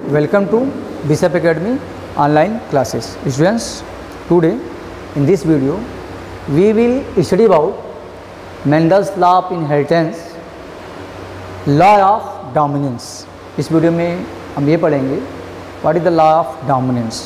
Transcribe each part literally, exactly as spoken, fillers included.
welcome to Bishop Academy online classes. Students, today in this video we will study about Mendel's law of inheritance, law of dominance. इस video में हम ये पढ़ेंगे what is the law of dominance.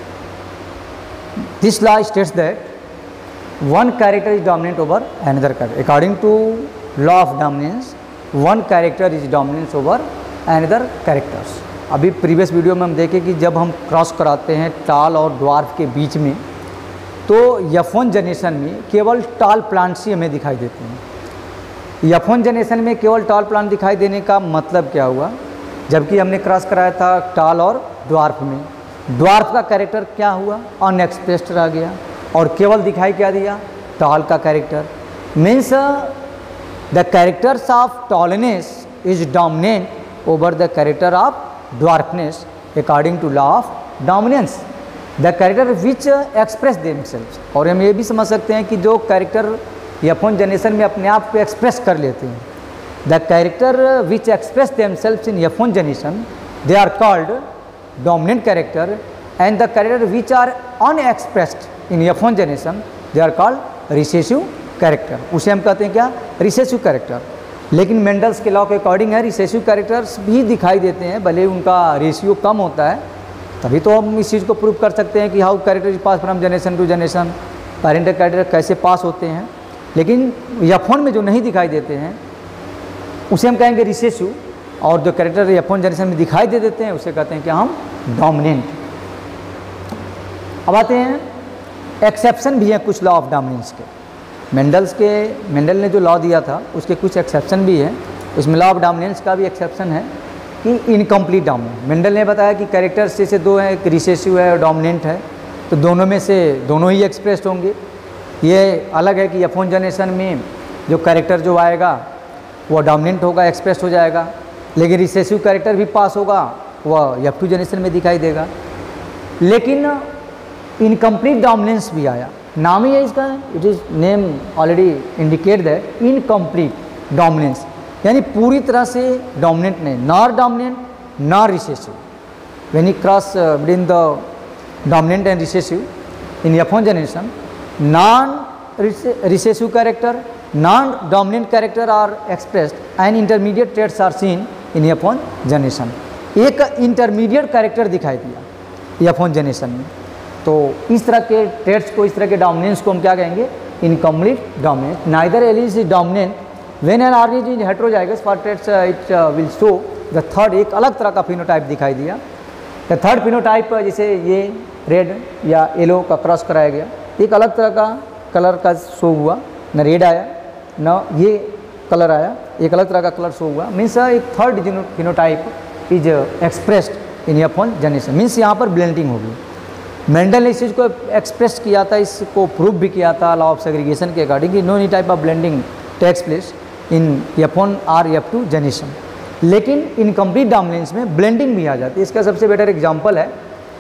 This law states that one character is dominant over another character. According to law of dominance, one character is dominant over another characters. अभी previous video में हम देखें कि जब हम cross कराते हैं टाल और ड्वार्फ के बीच में, तो एफ वन जनरेशन में केवल टाल प्लांट्स ही हमें दिखाई देते हैं। एफ वन जनरेशन में केवल टाल प्लांट दिखाई देने का मतलब क्या हुआ, जबकि हमने क्रॉस कराया था टाल और ड्वार्फ में, ड्वार्फ का कैरेक्टर क्या हुआ, अनएक्सप्रेस्ड रह गया और केवल दिखाई क्या दिया, टाल का character. Means the characters of tallness is dominant over the character of dwarfness according to law of dominance. The character which express themselves, और हम ये भी समझ सकते हैं कि जो कैरेक्टर एफ वन जनरेशन में अपने आप को एक्सप्रेस कर लेते हैं, the character which express themselves in F one generation they are called dominant character, and the character which are unexpressed in F one generation they are called recessive character. उसे हम कहते हैं क्या, रिसेसिव कैरेक्टर। लेकिन Mendel's के law के according है recessive characters भी दिखाई देते हैं, भले उनका रेशियो कम होता है, तभी तो हम इस चीज़ को प्रूव कर सकते हैं कि how character is pass from generation to generation, parental character कैसे पास होते हैं। लेकिन एफ वन में जो नहीं दिखाई देते हैं उसे हम कहेंगे रिसेसिव, और जो कैरेक्टर एफ वन जनरेशन में दिखाई दे देते हैं उसे कहते हैं कि हम डोमिनेंट। अब आते हैं एक्सेप्शन भी हैं कुछ लॉ ऑफ डोमिनेंस के। मेंडल्स के मेंडल ने जो लॉ दिया था उसके कुछ एक्सेप्शन भी हैं। उसमें लॉ ऑफ डोमिनेंस का भी एक्सेप्शन है कि इनकम्प्लीट डोमिनेंस। मेंडल ने बताया कि कैरेक्टर से, से दो हैं, एक रिसेसिव है और डोमिनेंट है, तो दोनों में से दोनों ही एक्सप्रेस्ड होंगे। ये अलग है कि एफ वन जनरेशन में जो कैरेक्टर जो आएगा वह डोमिनेंट होगा, एक्सप्रेस्ड हो जाएगा, लेकिन रिसेसिव कैरेक्टर भी पास होगा, वह एफ टू जनरेशन में दिखाई देगा। लेकिन इनकम्प्लीट डोमिनेंस भी आया, नाम ही है इसका, it is name already indicate that incomplete dominance, यानी पूरी तरह से डोमिनेंट नहीं, nor dominant nor recessive. When you cross between the dominant and recessive in F one generation, non recessive character, non dominant character are expressed and intermediate traits are seen in F one generation. एक intermediate character दिखाई दिया F one generation में, तो इस तरह के trades को, इस तरह के डोमिनेंस को हम क्या कहेंगे, incomplete dominance. Neither alleles is dominant when an R is heterozygous for traits it will show the third, एक अलग तरह का फिनोटाइप दिखाई दिया। द थर्ड फिनोटाइप, जैसे ये रेड या येलो का क्रॉस कराया गया, एक अलग तरह का कलर का शो हुआ, न रेड आया न ये कलर आया, एक अलग तरह का कलर शो हुआ। मीन्स एक third phenotype is expressed in F one generation. Means यहाँ पर ब्लेंडिंग होगी। मेंडल ने इस चीज़ को एक्सप्रेस किया था, इसको प्रूव भी किया था लॉ ऑफ सेग्रीगेशन के अकॉर्डिंग कि no any type of blending takes place in F one or F two generation. लेकिन इनकम्प्लीट डोमिनेंस में ब्लेंडिंग भी आ जाती है। इसका सबसे बेटर एग्जांपल है,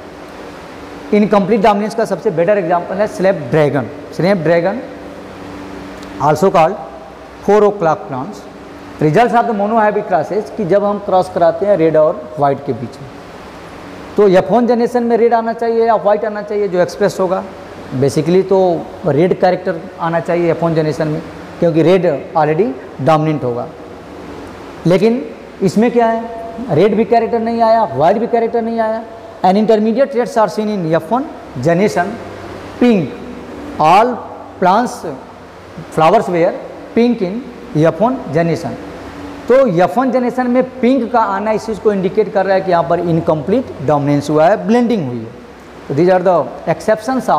इनकम्प्लीट डोमिनेंस का सबसे बेटर एग्जांपल है snapdragon. Snapdragon also called four o'clock plants, results of the monohybrid crosses, कि जब हम क्रॉस कराते हैं रेड और वाइट के बीच में, तो एफ वन जनरेशन में रेड आना चाहिए या वाइट आना चाहिए जो एक्सप्रेस होगा। बेसिकली तो रेड कैरेक्टर आना चाहिए एफ वन जनरेशन में, क्योंकि रेड ऑलरेडी डोमिनेंट होगा। लेकिन इसमें क्या है, रेड भी कैरेक्टर नहीं आया, वाइट भी कैरेक्टर नहीं आया, and intermediate traits are seen in F one generation. Pink, all plants flowers were pink in F one generation. तो एफ वन जनरेशन में पिंक का आना इस चीज़ को इंडिकेट कर रहा है कि यहाँ पर इनकम्प्लीट डोमिनेंस हुआ है, ब्लेंडिंग हुई है। तो these are the exceptions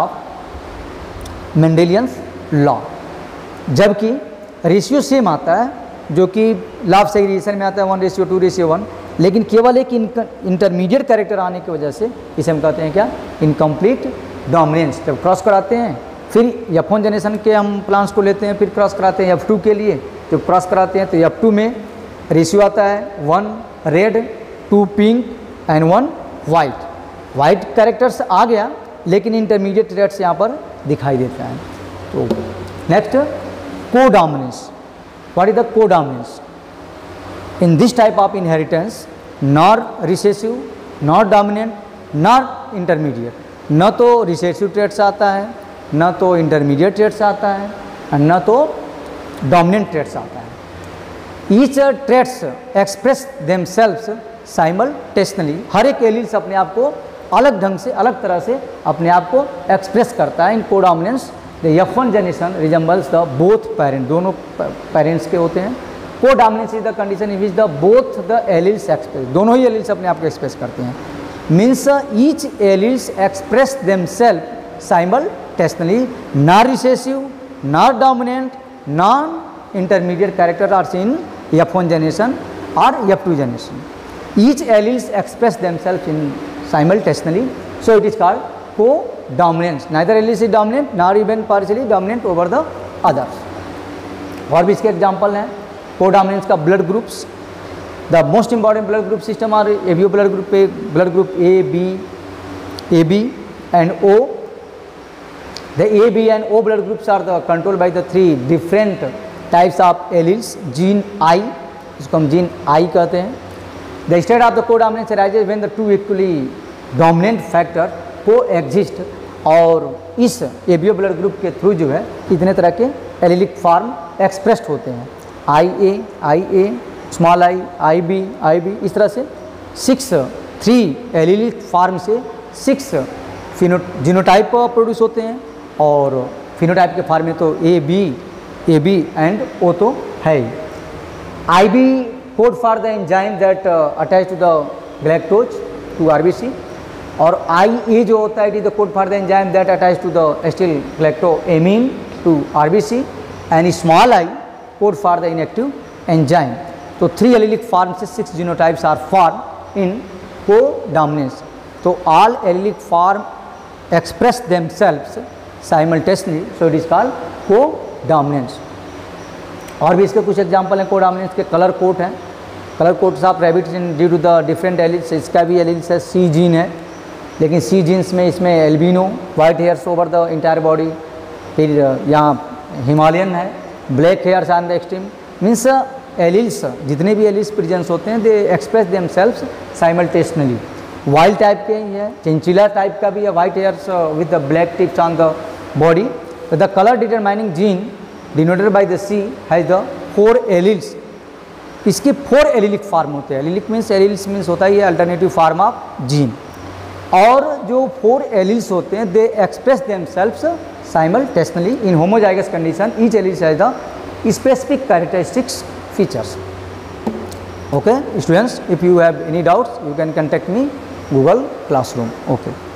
of Mendelian's law. जबकि रेशियो सेम आता है, जो कि लॉ ऑफ सेग्रीगेशन में आता है one ratio two ratio one, लेकिन केवल एक इंटरमीडिएट कैरेक्टर आने की वजह से इसे हम कहते हैं क्या, इनकम्प्लीट डोमिनेंस। जब क्रॉस कराते हैं, फिर एफ वन जनरेशन के हम प्लांट्स को लेते हैं, फिर क्रॉस कराते हैं एफ टू के लिए, जब क्रॉस कराते हैं तो एफ टू में रेशियो आता है one red, two pink and one white. White characters आ गया, लेकिन इंटरमीडिएट ट्रेड्स यहाँ पर दिखाई देता है। तो next, codominance. What is the codominance? In this type of inheritance, nor recessive not dominant not intermediate, न तो रिसेसिव ट्रेट्स आता है, न तो इंटरमीडिएट ट्रेट्स आता है, और न तो डोमिनेंट ट्रेट्स आता है। Each traits express themselves simultaneously, हर एक एलील्स अपने आप को अलग ढंग से, अलग तरह से अपने आप को एक्सप्रेस करता है। In codominance the F one generation resembles the both parent, दोनों पेरेंट्स के होते हैं। Codominance is the condition in which the both the alleles express, दोनों ही एलील्स अपने आप को एक्सप्रेस करते हैं। Means each alleles express themself simultaneously, not recessive not dominant non intermediate character are seen F one generation और F two generation. Each alleles express themselves in simultaneously, so it is called co-dominance. Neither allele is dominant nor even partially dominant over the others. और भी इसके example हैं co-dominance का blood groups. The most important blood group system are ABO blood group, blood group A B A B and O. The A B and O blood groups are the control by the three different types of alleles. Gene I, इसको हम gene I कहते हैं। The state of the codominance arises when the two equally dominant factor coexist, और इस ABO blood group के through जो है इतने तरह के एलिलिक फॉर्म एक्सप्रेस्ड होते हैं। I A, I A, small I, I B, I B, इस तरह से सिक्स थ्री एलिलिक फॉर्म से सिक्स फिनो जीनोटाइप प्रोड्यूस होते हैं, और फिनोटाइप के फॉर्म में तो A B A B and O तो है ही। I B code for the enzyme that attach to the galactose to RBC, और आई ए जो होता है it is the code for the enzyme that attach to the acetyl galactosamine to RBC, and small I code for the inactive enzyme. तो three allelic form से six genotypes are form in codominance. तो all allelic form express themselves simultaneously, so it is called codominance. और भी इसके कुछ example हैं codominance के। Colour coat हैं, colour coats of rabbits in due to the different alleles. इसका भी एलील्स है, सी जीन है, लेकिन सी जीन्स में इसमें albino, white hairs over the entire body, फिर यहाँ हिमालयन है, black hairs on the extreme. Means alleles, जितने भी एलील्स प्रेजेंस होते हैं they express themselves simultaneously. Wild type के ही है, चिंचिला टाइप का भी है, white hairs with the black tips on the body. The colour determining gene denoted by the C has the four alleles. इसके four allelic form होते हैं। Allylic means, alleles means होता है ये अल्टरनेटिव फॉर्म ऑफ जीन, और जो four alleles होते हैं they express themselves simultaneously in homozygous condition. Each alleles has the specific characteristics features. Okay students, if you have any doubts you can contact me Google classroom. Okay.